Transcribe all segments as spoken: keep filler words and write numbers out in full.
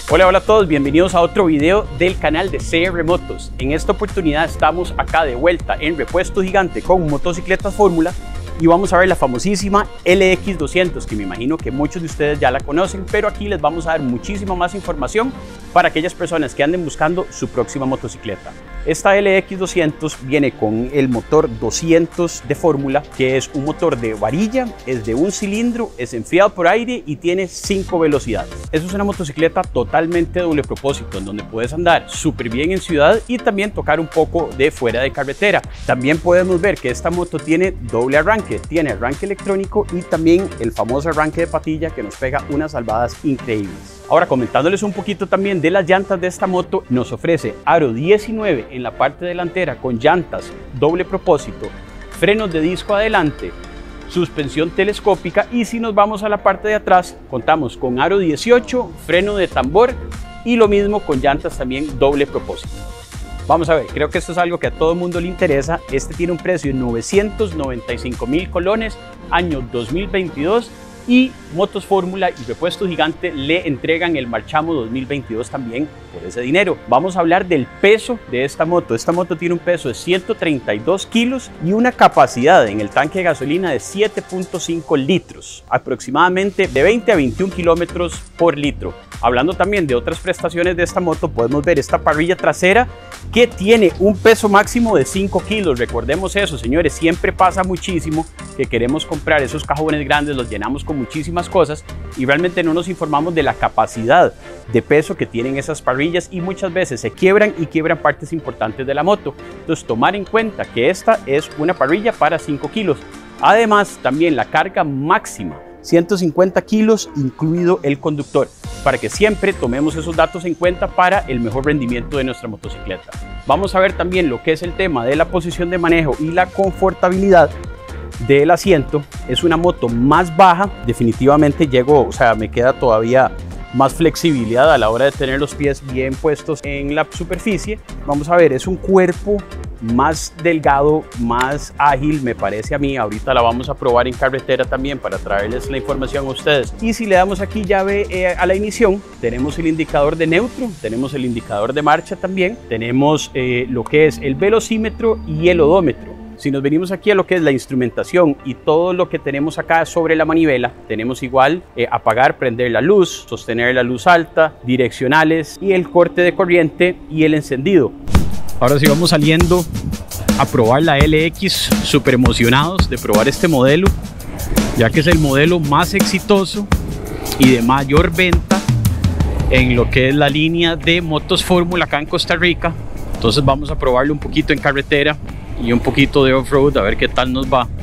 Hola, hola a todos, bienvenidos a otro video del canal de C R Motos. En esta oportunidad estamos acá de vuelta en Repuesto Gigante con motocicletas Fórmula y vamos a ver la famosísima L X doscientos, que me imagino que muchos de ustedes ya la conocen, pero aquí les vamos a dar muchísima más información para aquellas personas que anden buscando su próxima motocicleta. Esta L X doscientos viene con el motor doscientos de Fórmula, que es un motor de varilla, es de un cilindro, es enfriado por aire y tiene cinco velocidades. Eso es una motocicleta totalmente doble propósito, en donde puedes andar súper bien en ciudad y también tocar un poco de fuera de carretera. También podemos ver que esta moto tiene doble arranque, tiene arranque electrónico y también el famoso arranque de patilla que nos pega unas salvadas increíbles. Ahora, comentándoles un poquito también de las llantas de esta moto, nos ofrece aro diecinueve en la parte delantera con llantas doble propósito, frenos de disco adelante, suspensión telescópica, y si nos vamos a la parte de atrás contamos con aro dieciocho, freno de tambor y lo mismo con llantas también doble propósito. Vamos a ver, creo que esto es algo que a todo el mundo le interesa. Este tiene un precio de novecientos noventa y cinco mil colones, año dos mil veintidós, y Motos Fórmula y Repuesto Gigante le entregan el Marchamo dos mil veintidós también por ese dinero. Vamos a hablar del peso de esta moto. Esta moto tiene un peso de ciento treinta y dos kilos y una capacidad en el tanque de gasolina de siete punto cinco litros, aproximadamente de veinte a veintiún kilómetros por litro. Hablando también de otras prestaciones de esta moto, podemos ver esta parrilla trasera que tiene un peso máximo de cinco kilos. Recordemos eso, señores, siempre pasa muchísimo que queremos comprar esos cajones grandes, los llenamos con muchísimas cosas y realmente no nos informamos de la capacidad de peso que tienen esas parrillas y muchas veces se quiebran y quiebran partes importantes de la moto. Entonces, tomar en cuenta que esta es una parrilla para cinco kilos. Además, también la carga máxima, ciento cincuenta kilos, incluido el conductor, para que siempre tomemos esos datos en cuenta para el mejor rendimiento de nuestra motocicleta. Vamos a ver también lo que es el tema de la posición de manejo y la confortabilidad del asiento. Es una moto más baja, definitivamente llego, o sea, me queda todavía más flexibilidad a la hora de tener los pies bien puestos en la superficie. Vamos a ver, es un cuerpo más delgado, más ágil, me parece a mí. Ahorita la vamos a probar en carretera también para traerles la información a ustedes. Y si le damos aquí llave eh, a la ignición, tenemos el indicador de neutro, tenemos el indicador de marcha también, tenemos eh, lo que es el velocímetro y el odómetro. Si nos venimos aquí a lo que es la instrumentación y todo lo que tenemos acá sobre la manivela, tenemos igual eh, apagar, prender la luz, sostener la luz alta, direccionales y el corte de corriente y el encendido. Ahora sí vamos saliendo a probar la L X, súper emocionados de probar este modelo, ya que es el modelo más exitoso y de mayor venta en lo que es la línea de Motos Fórmula acá en Costa Rica. Entonces vamos a probarlo un poquito en carretera y un poquito de off-road a ver qué tal nos va.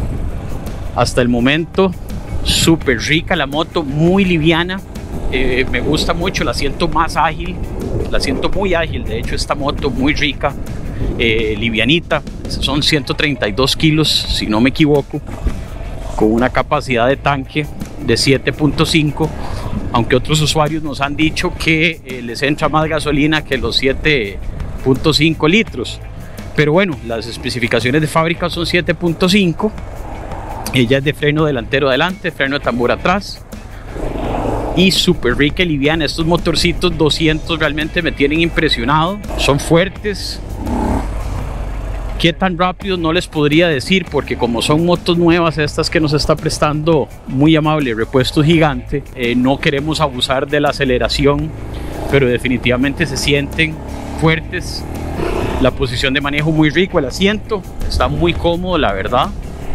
Hasta el momento súper rica la moto, muy liviana, eh, me gusta mucho, la siento más ágil, la siento muy ágil, de hecho esta moto muy rica, eh, livianita, son ciento treinta y dos kilos si no me equivoco, con una capacidad de tanque de siete punto cinco, aunque otros usuarios nos han dicho que eh, les entra más gasolina que los siete punto cinco litros. Pero bueno, las especificaciones de fábrica son siete punto cinco. Ella es de freno delantero adelante, freno de tambor atrás. Y súper rica y liviana. Estos motorcitos doscientos realmente me tienen impresionado. Son fuertes. ¿Qué tan rápido? No les podría decir, porque como son motos nuevas estas que nos está prestando muy amable Repuesto Gigante, eh, no queremos abusar de la aceleración, pero definitivamente se sienten fuertes. La posición de manejo muy rico, el asiento está muy cómodo, la verdad.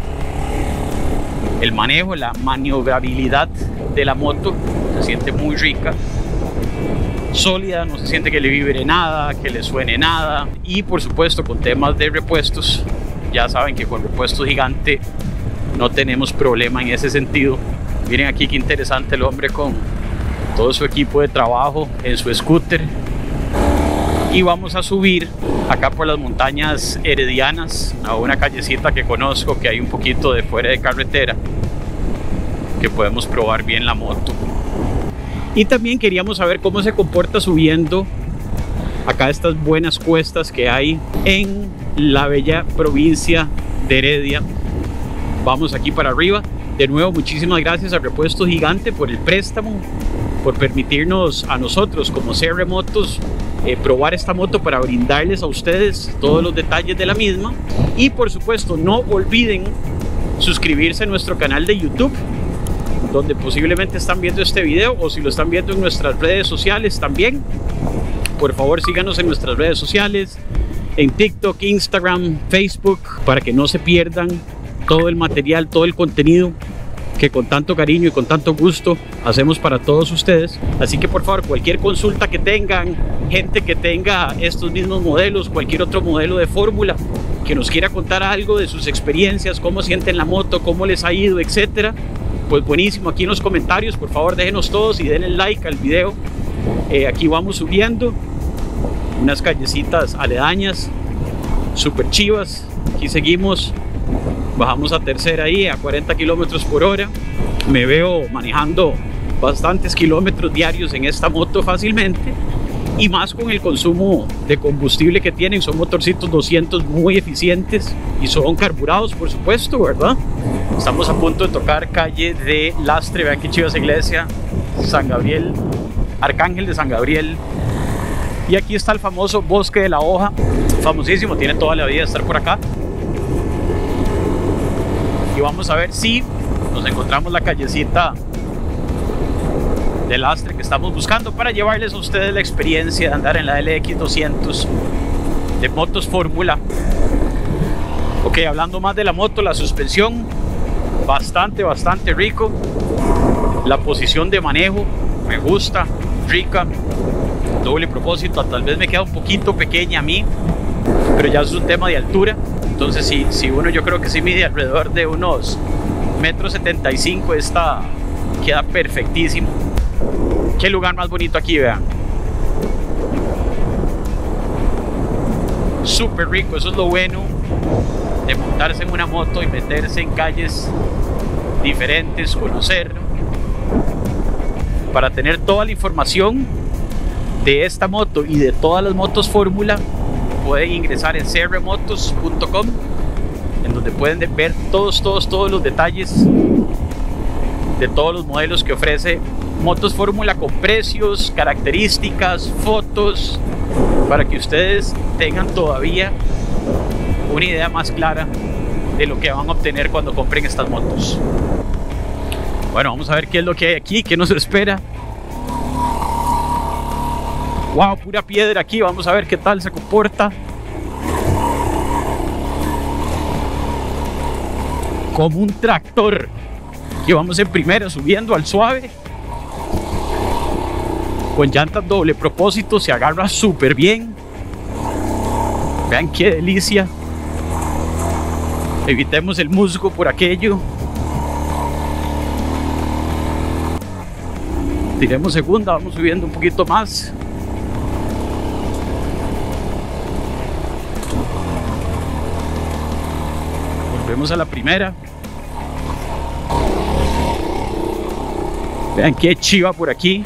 El manejo, la maniobrabilidad de la moto se siente muy rica, sólida, no se siente que le vibre nada, que le suene nada. Y por supuesto, con temas de repuestos, ya saben que con Repuesto Gigante no tenemos problema en ese sentido. Miren aquí qué interesante el hombre con todo su equipo de trabajo en su scooter. Y vamos a subir acá por las montañas heredianas a una callecita que conozco, que hay un poquito de fuera de carretera, que podemos probar bien la moto. Y también queríamos saber cómo se comporta subiendo acá estas buenas cuestas que hay en la bella provincia de Heredia. Vamos aquí para arriba. De nuevo, muchísimas gracias a Repuesto Gigante por el préstamo por permitirnos a nosotros como C R Motos eh, probar esta moto para brindarles a ustedes todos los detalles de la misma. Y por supuesto no olviden suscribirse a nuestro canal de YouTube, donde posiblemente están viendo este video, o si lo están viendo en nuestras redes sociales también. Por favor síganos en nuestras redes sociales, en TikTok, Instagram, Facebook, para que no se pierdan todo el material, todo el contenido que con tanto cariño y con tanto gusto hacemos para todos ustedes. Así que por favor, cualquier consulta que tengan, gente que tenga estos mismos modelos, cualquier otro modelo de fórmula, que nos quiera contar algo de sus experiencias, cómo sienten la moto, cómo les ha ido, etcétera, pues buenísimo, aquí en los comentarios por favor déjenos todos y denle like al video. Eh, aquí vamos subiendo unas callecitas aledañas super chivas. Aquí seguimos, bajamos a tercera ahí a cuarenta kilómetros por hora. Me veo manejando bastantes kilómetros diarios en esta moto fácilmente, y más con el consumo de combustible que tienen. Son motorcitos doscientos muy eficientes y son carburados, por supuesto, ¿verdad? Estamos a punto de tocar calle de Lastre. Vean qué chiva esa iglesia, San Gabriel, Arcángel de San Gabriel. Y aquí está el famoso Bosque de la Hoja, famosísimo, tiene toda la vida de estar por acá. Y vamos a ver si nos encontramos la callecita de Lastre que estamos buscando, para llevarles a ustedes la experiencia de andar en la L X doscientos de motos fórmula. Ok, hablando más de la moto, la suspensión bastante, bastante rico. La posición de manejo me gusta, rica. Doble propósito, tal vez me queda un poquito pequeña a mí, pero ya es un tema de altura. Entonces si, si uno, yo creo que sí mide alrededor de unos metro setenta y cinco, esta queda perfectísimo. Qué lugar más bonito aquí, vean. Súper rico, eso es lo bueno de montarse en una moto y meterse en calles diferentes, conocer, para tener toda la información de esta moto y de todas las motos fórmula. Pueden ingresar en c r motos punto com, en donde pueden ver todos, todos, todos los detalles de todos los modelos que ofrece Motos Fórmula, con precios, características, fotos, para que ustedes tengan todavía una idea más clara de lo que van a obtener cuando compren estas motos. Bueno, vamos a ver qué es lo que hay aquí, qué nos espera. Wow, pura piedra aquí, vamos a ver qué tal se comporta. Como un tractor. Aquí vamos en primera, subiendo al suave. Con llantas doble propósito, se agarra súper bien. Vean qué delicia. Evitemos el musgo por aquello. Tiremos segunda, vamos subiendo un poquito más. Volvemos a la primera. Vean qué chiva por aquí.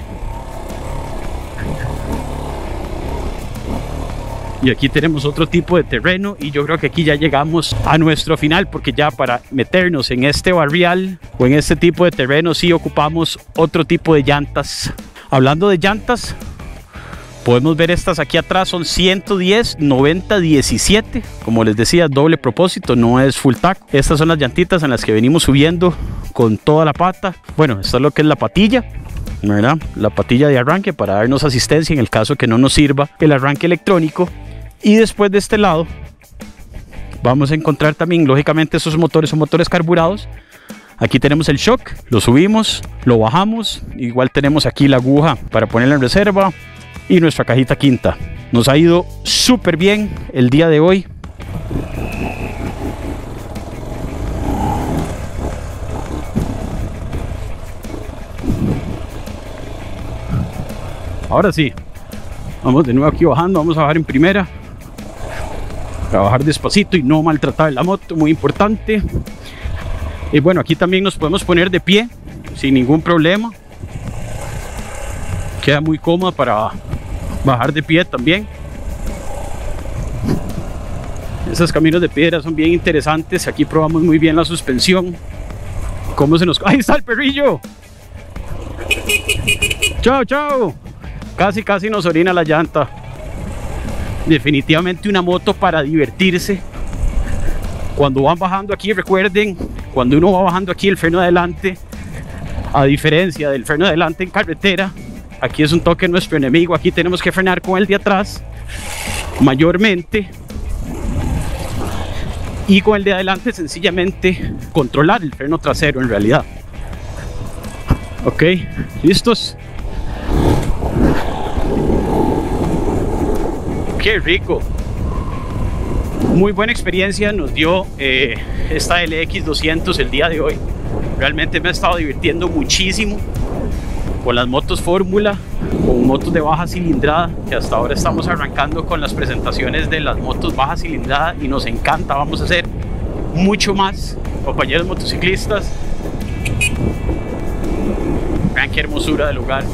Y aquí tenemos otro tipo de terreno, y yo creo que aquí ya llegamos a nuestro final, porque ya para meternos en este barrial o en este tipo de terreno sí ocupamos otro tipo de llantas. Hablando de llantas, podemos ver estas aquí atrás, son ciento diez noventa diecisiete, como les decía, doble propósito, no es full taco. Estas son las llantitas en las que venimos subiendo con toda la pata. Bueno, esto es lo que es la patilla, ¿verdad? La patilla de arranque para darnos asistencia en el caso que no nos sirva el arranque electrónico. Y después de este lado vamos a encontrar también, lógicamente, esos motores son motores carburados. Aquí tenemos el shock, lo subimos, lo bajamos. Igual tenemos aquí la aguja para ponerla en reserva y nuestra cajita quinta. Nos ha ido súper bien el día de hoy. Ahora sí, vamos de nuevo aquí bajando, vamos a bajar en primera. Trabajar despacito y no maltratar la moto, muy importante. Y bueno, aquí también nos podemos poner de pie sin ningún problema. Queda muy cómoda para bajar de pie también. Esos caminos de piedra son bien interesantes. Aquí probamos muy bien la suspensión. ¿Cómo se nos... ¡Ahí está el perrillo! Chao, chao. Casi, casi nos orina la llanta. Definitivamente una moto para divertirse. Cuando van bajando aquí, recuerden, cuando uno va bajando aquí el freno de adelante, a diferencia del freno de adelante en carretera, aquí es un toque nuestro enemigo. Aquí tenemos que frenar con el de atrás mayormente, y con el de adelante sencillamente controlar el freno trasero en realidad. Ok, listos. Qué rico. Muy buena experiencia nos dio eh, esta L X doscientos el día de hoy. Realmente me he estado divirtiendo muchísimo con las motos fórmula, con motos de baja cilindrada, que hasta ahora estamos arrancando con las presentaciones de las motos baja cilindrada y nos encanta. Vamos a hacer mucho más, compañeros motociclistas. Vean qué hermosura de lugar.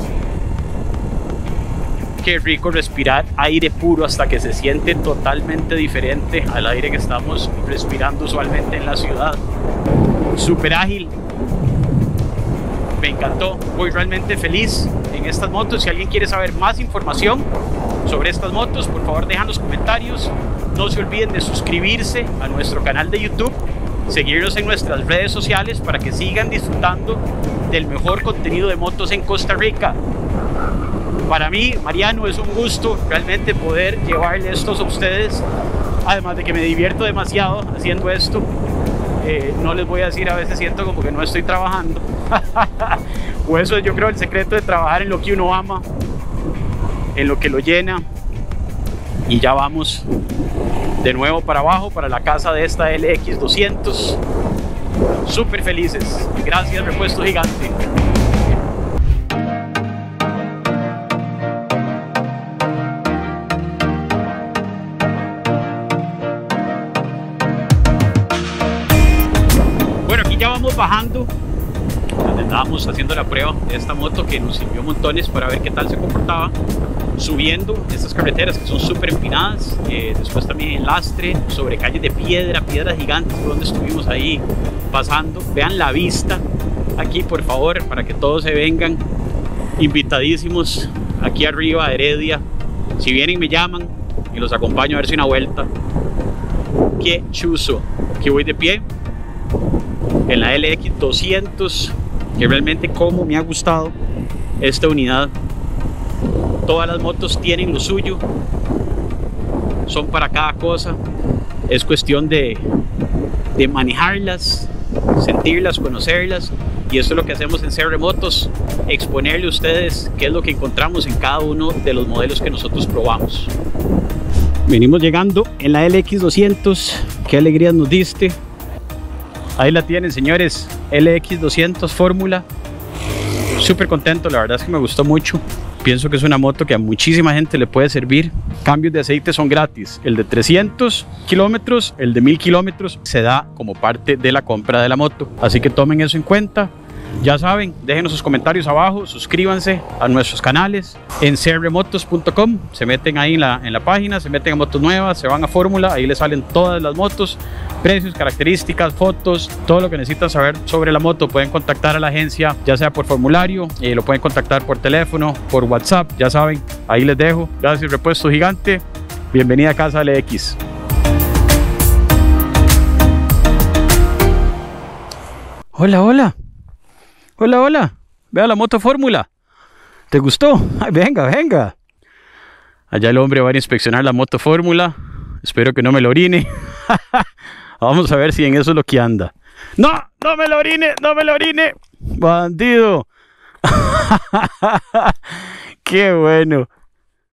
Qué rico respirar aire puro hasta que se siente totalmente diferente al aire que estamos respirando usualmente en la ciudad. Súper ágil. Me encantó. Voy realmente feliz en estas motos. Si alguien quiere saber más información sobre estas motos, por favor dejan los comentarios. No se olviden de suscribirse a nuestro canal de YouTube, seguirnos en nuestras redes sociales para que sigan disfrutando del mejor contenido de motos en Costa Rica. Para mí, Mariano, es un gusto realmente poder llevarle esto a ustedes. Además de que me divierto demasiado haciendo esto. Eh, no les voy a decir, a veces siento como que no estoy trabajando. O eso es, yo creo, el secreto de trabajar en lo que uno ama, en lo que lo llena. Y ya vamos de nuevo para abajo, para la casa de esta L X doscientos. Súper felices. Gracias, Repuesto Gigante. Bajando, donde estábamos haciendo la prueba de esta moto que nos sirvió montones para ver qué tal se comportaba, subiendo estas carreteras que son súper empinadas, eh, después también en lastre, sobre calles de piedra, piedras gigantes, por donde estuvimos ahí pasando. Vean la vista aquí, por favor, para que todos se vengan, invitadísimos aquí arriba a Heredia. Si vienen me llaman y los acompaño a darse una vuelta. Qué chuzo. Aquí voy de pie en la L X doscientos, que realmente como me ha gustado esta unidad. Todas las motos tienen lo suyo, son para cada cosa. Es cuestión de, de manejarlas, sentirlas, conocerlas, y esto es lo que hacemos en C R Motos, exponerle a ustedes qué es lo que encontramos en cada uno de los modelos que nosotros probamos. Venimos llegando en la L X doscientos. Qué alegría nos diste. Ahí la tienen, señores, L X doscientos Fórmula. Súper contento, la verdad es que me gustó mucho. Pienso que es una moto que a muchísima gente le puede servir. Cambios de aceite son gratis. El de trescientos kilómetros, el de mil kilómetros se da como parte de la compra de la moto. Así que tomen eso en cuenta. Ya saben, déjenos sus comentarios abajo, suscríbanse a nuestros canales en c r motos punto com. Se meten ahí en la, en la página, se meten a motos nuevas, se van a Fórmula, ahí les salen todas las motos, precios, características, fotos, todo lo que necesitan saber sobre la moto. Pueden contactar a la agencia, ya sea por formulario, eh, lo pueden contactar por teléfono, por WhatsApp, ya saben, ahí les dejo. Gracias, Repuesto Gigante. Bienvenida a Casa L X. Hola, hola. Hola, hola. Vea la moto Fórmula. ¿Te gustó? Ay, venga, venga. Allá el hombre va a inspeccionar la moto Fórmula. Espero que no me lo orine. Vamos a ver si en eso es lo que anda. ¡No! ¡No me lo orine! ¡No me lo orine! ¡Bandido! ¡Qué bueno!